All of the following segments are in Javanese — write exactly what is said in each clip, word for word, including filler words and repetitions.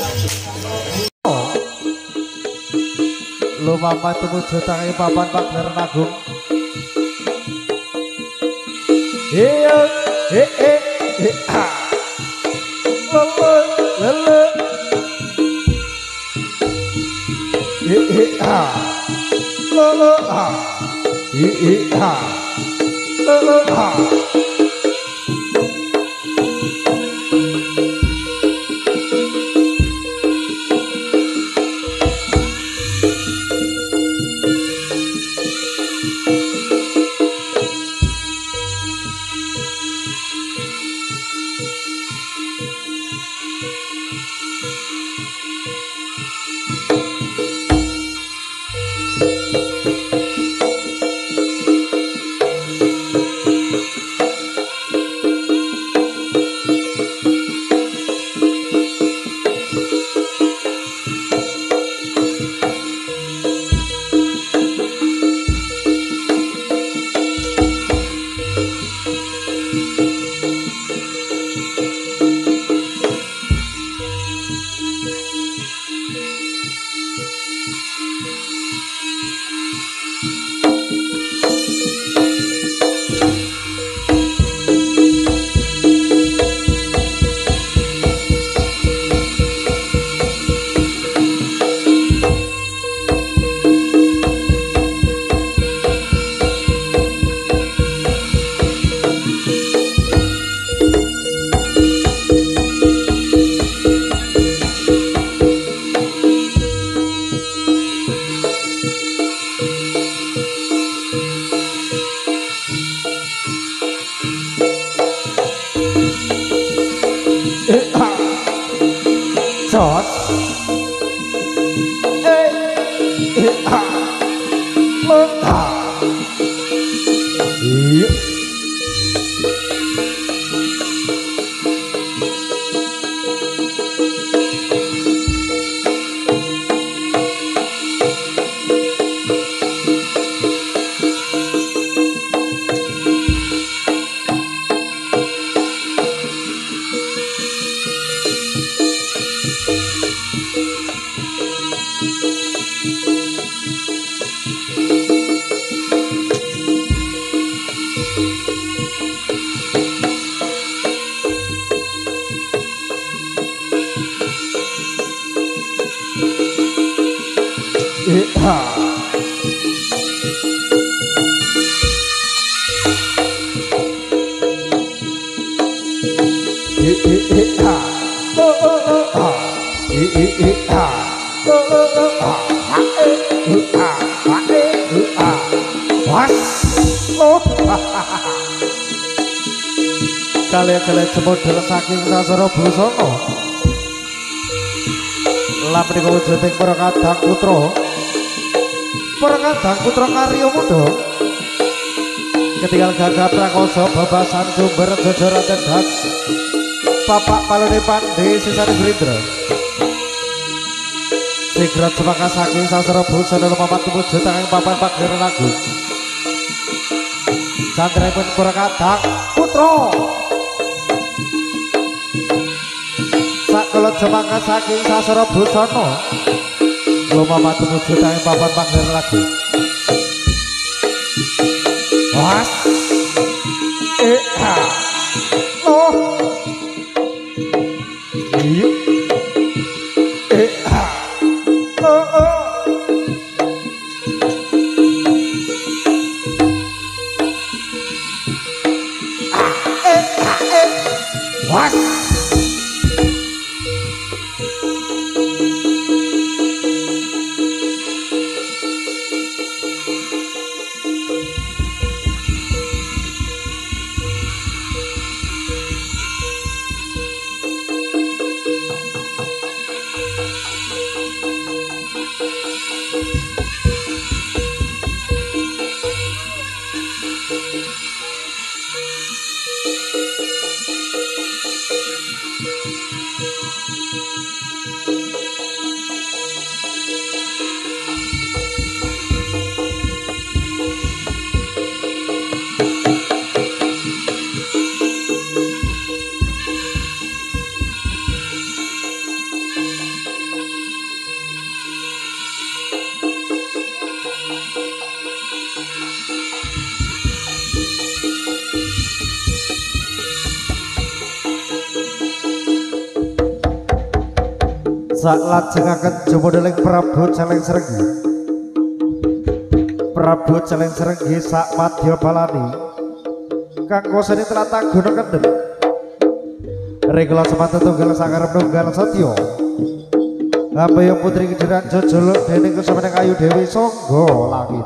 Lo mama tumuju tangi papan Pagelaran Agung. Iya, eh eh eh ah, lele lele, eh eh ah, lele ah, eh eh ah, lele ah. Jos eh eh ah mentah iya eh ah eh eh eh ah oh oh oh ah eh eh eh ah oh oh oh ah eh eh ah eh eh ah was lo kalian-kalian semodel saking Sasara Busana lan menika wujuding para kadang putra para kadang putra karya muda ketinggal gagah prakoso babasan sumber jajaran tendak Bapak Palune Pandhe Sisane Gerindra Sigrat semangka saking Sasara Busana lumamat tumuju tanging papan Pagelaran Agung santripun para kadang putra sakelet semangka saking Sasara Busana lumamat tumuju tanging papan Pagelaran Agung was eh ah oh iya eh ah oh oh ah eh ah eh was sak lajengaken jumodeling Prabu Celeng Srenggi. Prabu Celeng Srenggi sak madya balani kanggo seni tlatah Gunung Kendheng. Rikala semana tunggal sangarep nunggal satya. Ampaya putri kejiran jojolok dening kesemeneng Ayu Dewi Sangga Langit.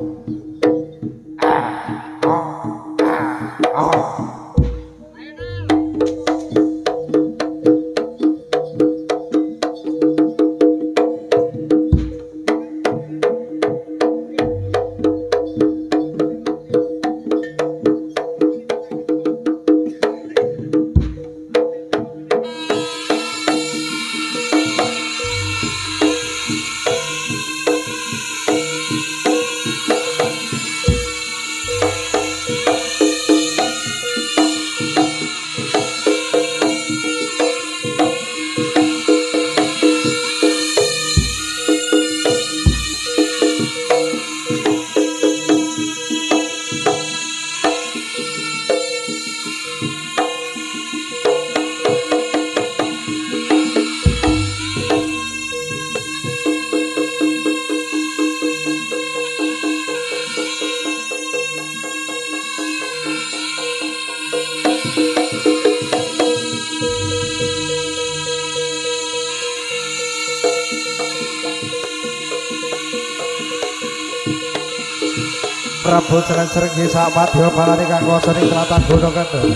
Prabu Celeng Srenggi sak madya balani kanggo seni tlatah Gunung Kendheng.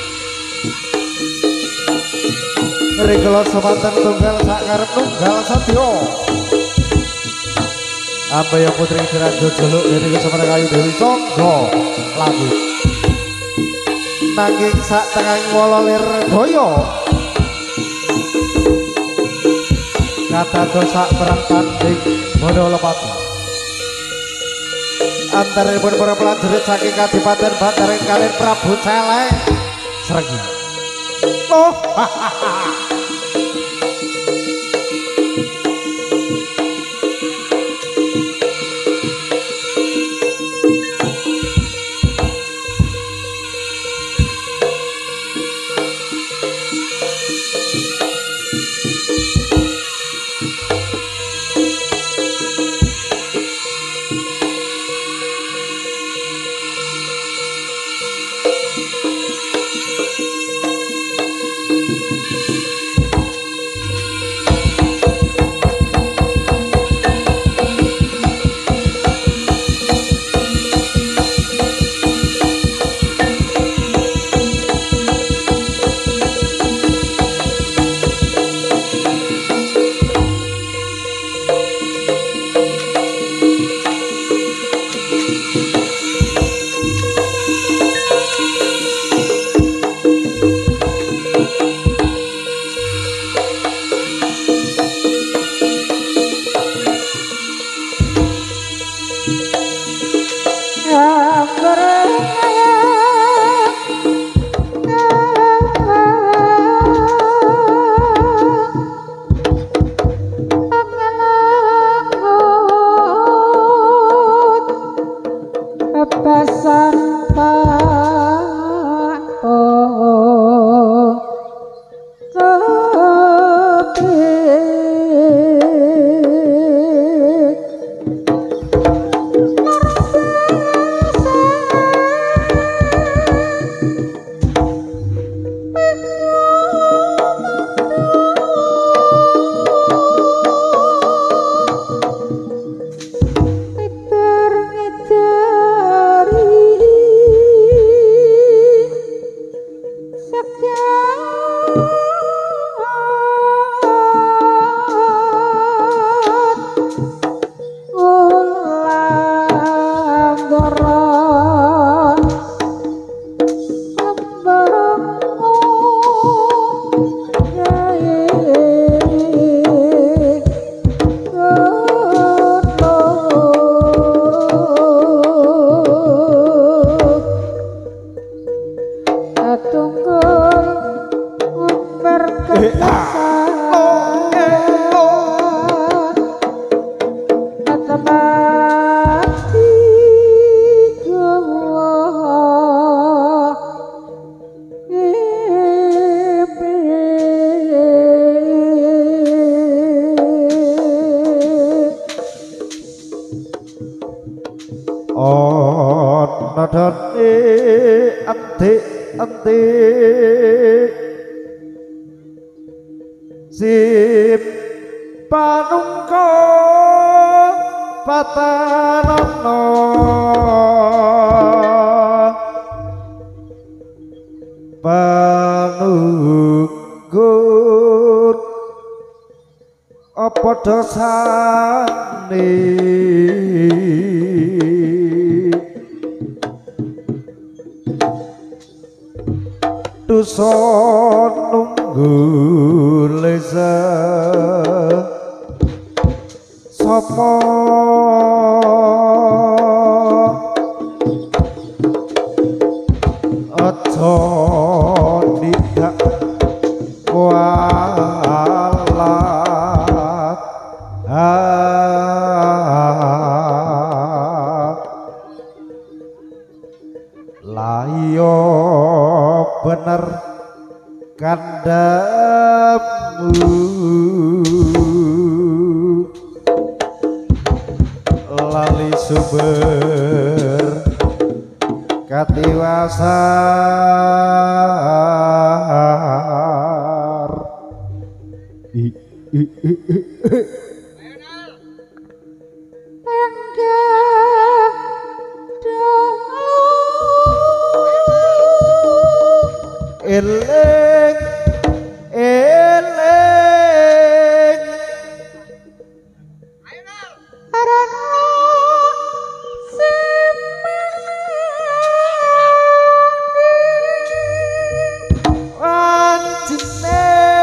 Rikala semanten tunggal sak ngarep nunggal satya. Ampaya putri kejiran jojolok dening kesemeneng Ayu Dewi Sangga Langit. Nanging sak tengahing wala lir daya kadados sak perang tanding Bada Lepati. Antaripun para prajurit saking Kadipaten Bantaran kaliyan Prabu Celeng Srenggi. Oh, padane adik-adik sip panungkon patanana panungkon apa dosane dusun nunggu lesa sapa aja tidak kualat layo bener kandamu lali sumber katiwasar i i i i eleng eleng arana anjine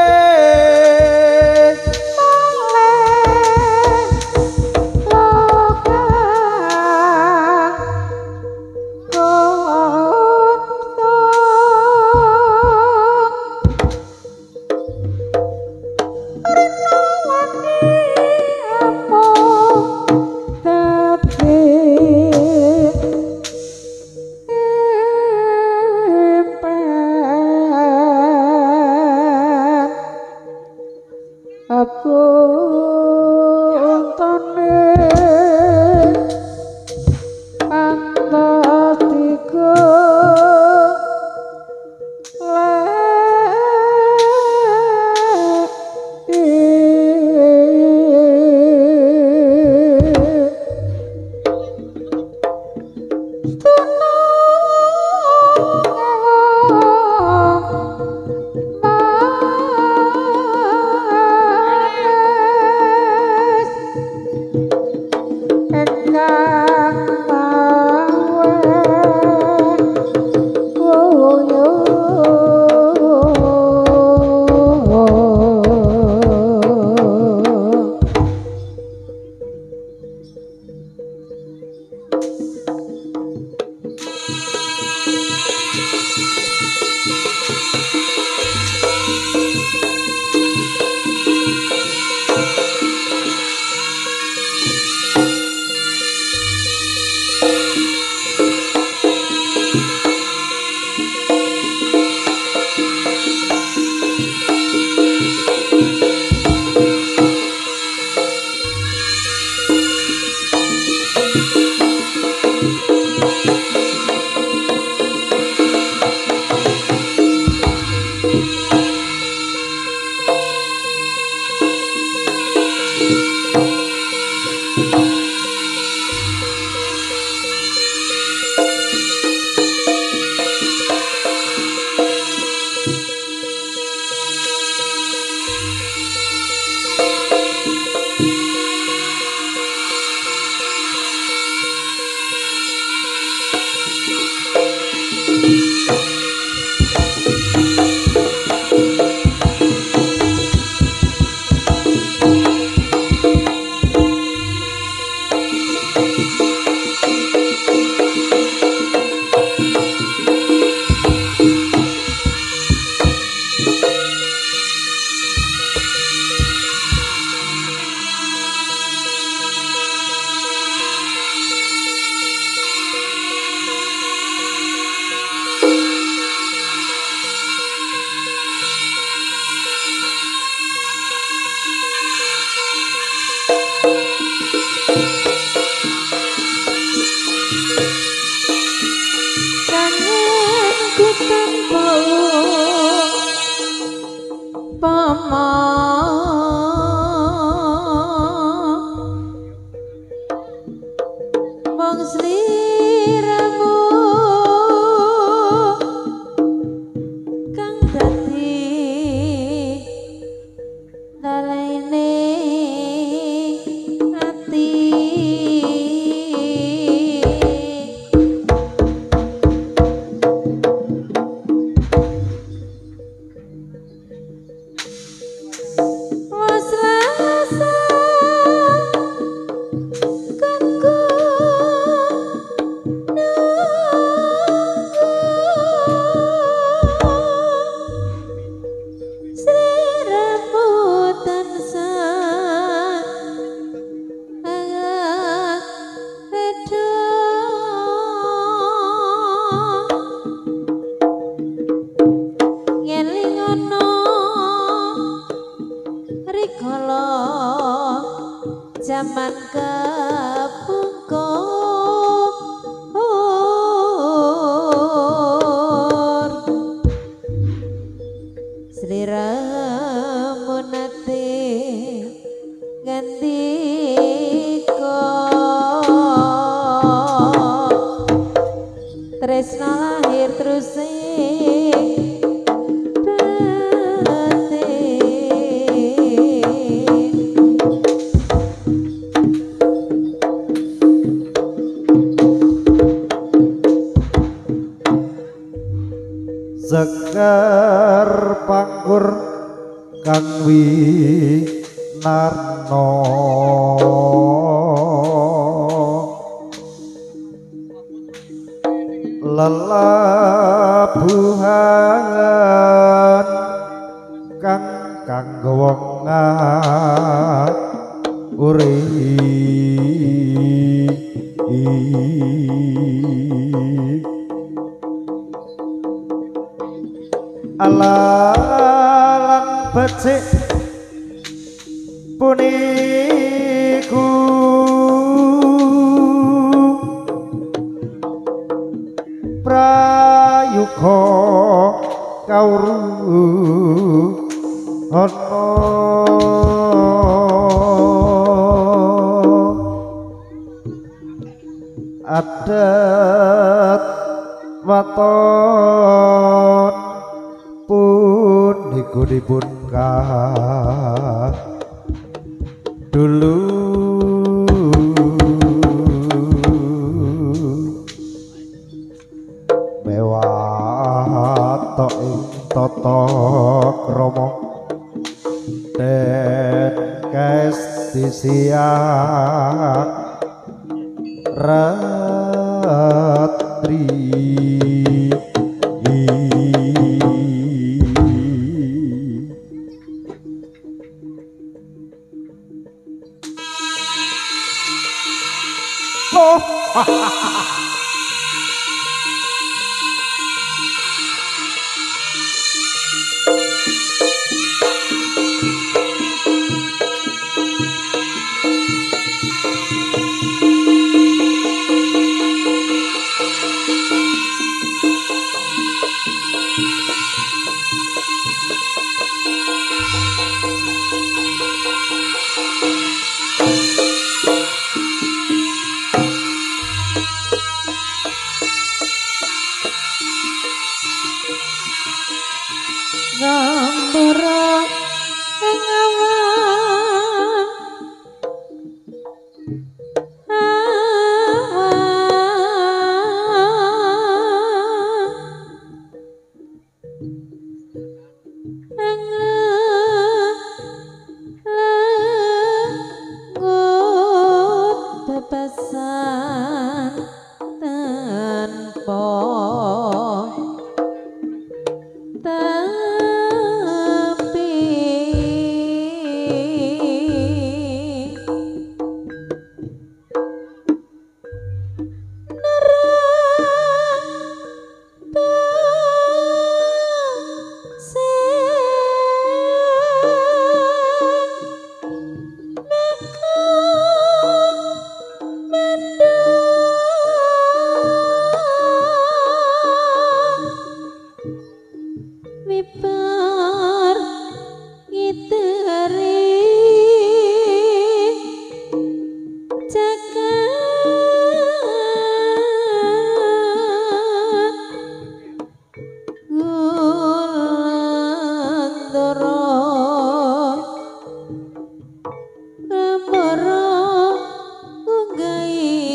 aku untune pantas tiga kala jaman kepungkur sliramu nate ngandika tresna lahir terus Sekar pangkur kang winarno lelabuhan kang kanggo wong urip alalan becik puniku prayuga kawruh ana adat waton pun dikudipun kah dulu mewah tok ing tata krama den kestisiak ratri ngambara ing awan awan lengut bebasan tanpa mibar ngiteri jagat gulandara ngambara nggahi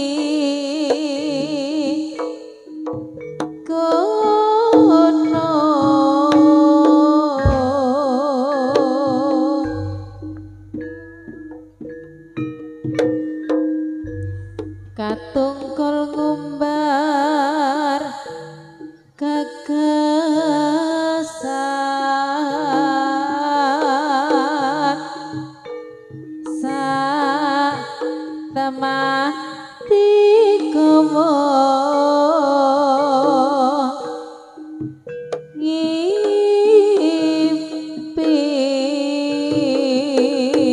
kono katungkol ngumbar gagasan sak temati komo ngimpi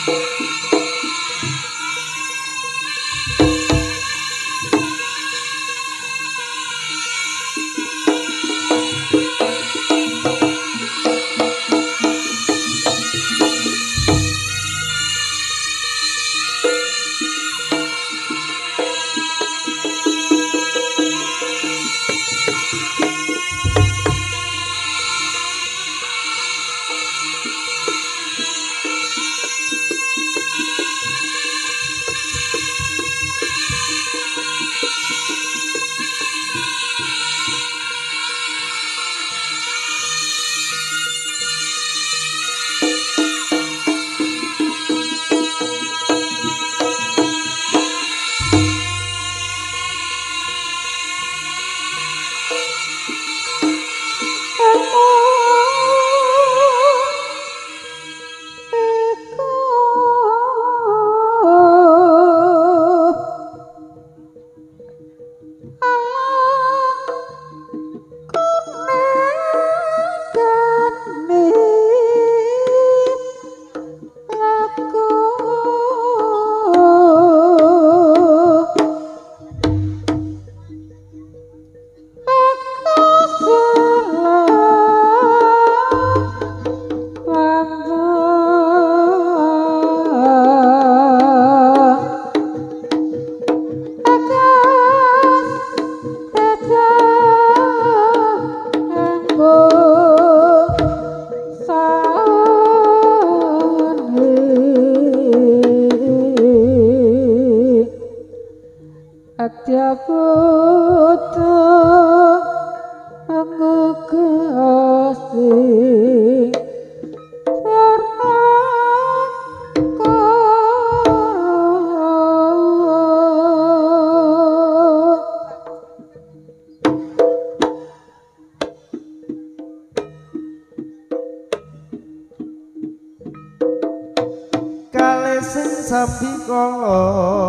Sambikala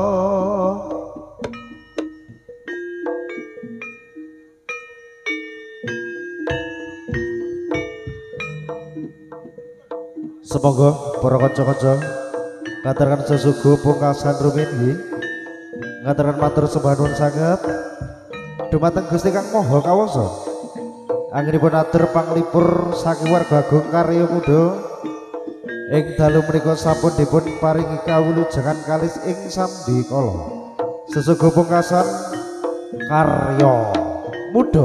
semoga para kanca-kanca ngaturkan sesugu pungkasan rumiyin ngaturkan matur sembah nuwun sanget dumateng Gusti Kang Maha Kawasa anggenipun atur panglipur saking warga agung karya muda ing dalu menika sampun dipun paringi kawulujengan kalis ing sambikala sesugu pungkasan karya muda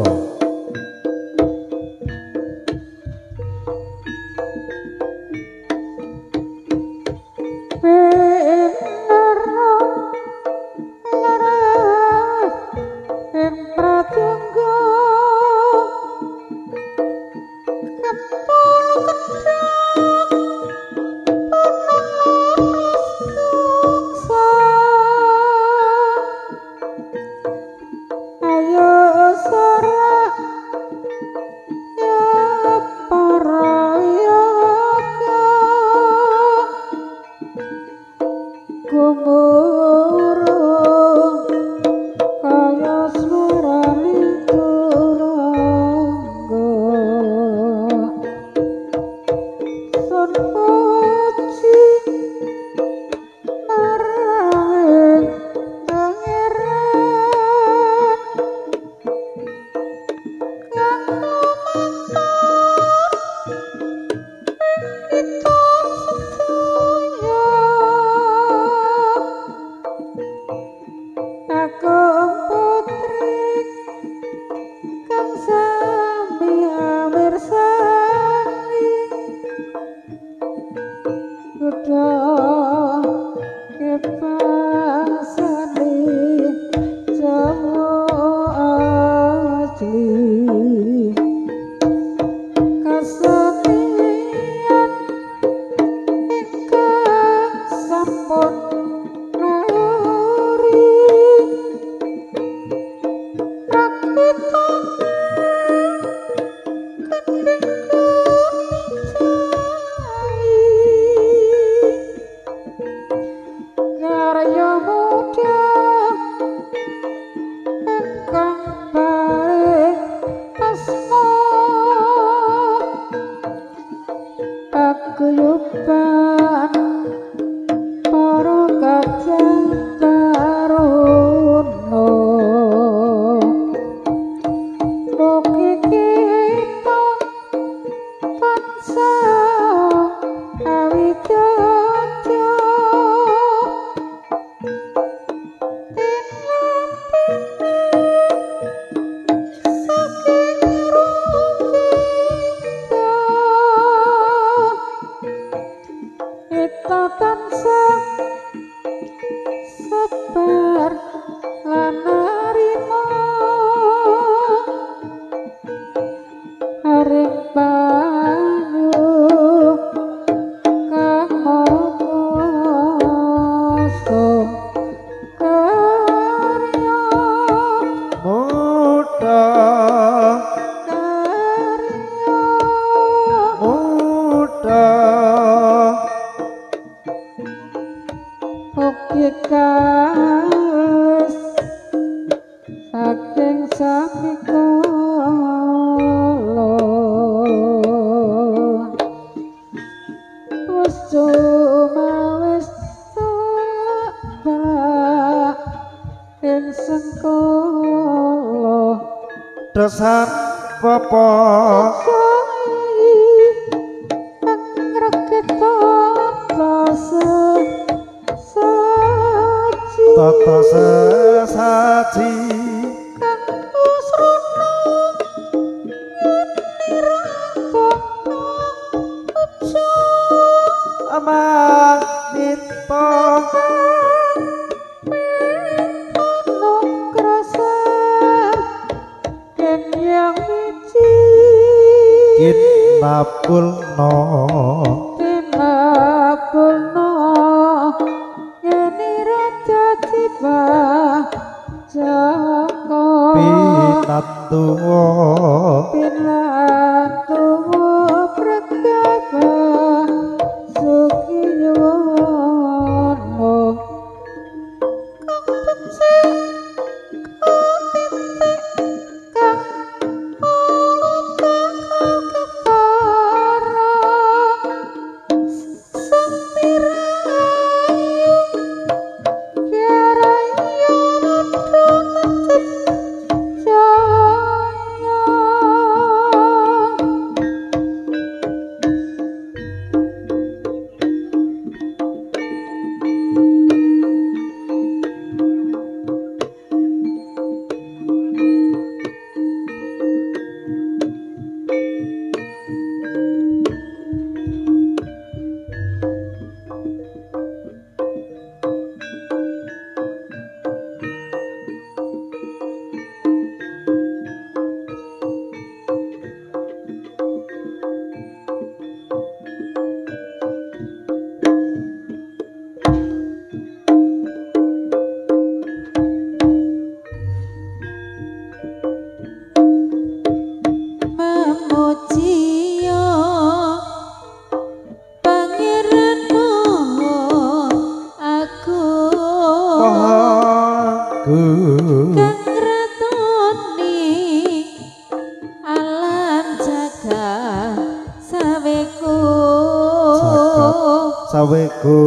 kita tansah sabar lan narima arep banyu kang mongso karya muda karya muda Oke kalis saking samikala wis cuma wis tak ing sengkala desan papa tata sesaji amang minto kinapulno kinapulno yeni raja tiba joko pinatuwa pinatuwa prakaba sukiyono kang becik kang titik kang saweku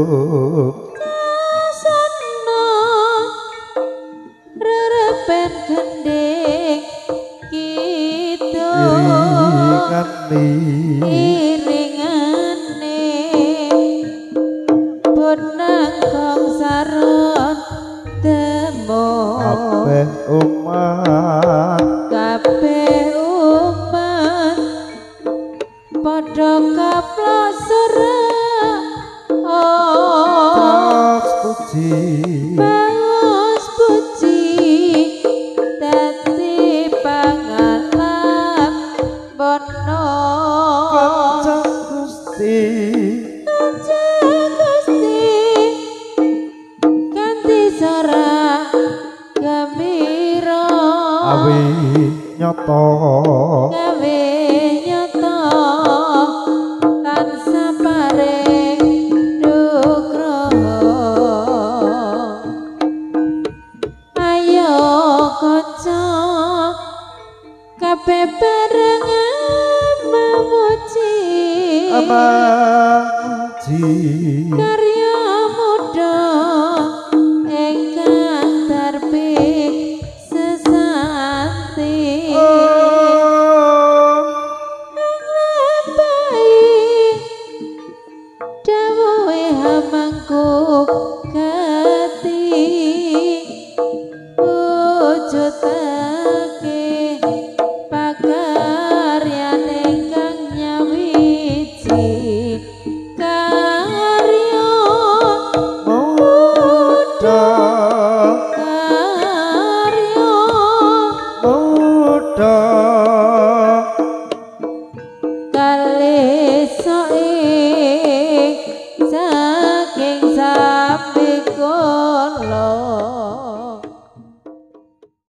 kasana rerepen gending kita iringane iringane bonang kang saron demo kabeh umat kabeh umat padha kaplosora puji Bagus puji dadi pangalam bono kanjeng Gusti kanjeng Gusti ganti sora gembira awi nyata gawe nyata tansah paring kabeh barengan memuji memuji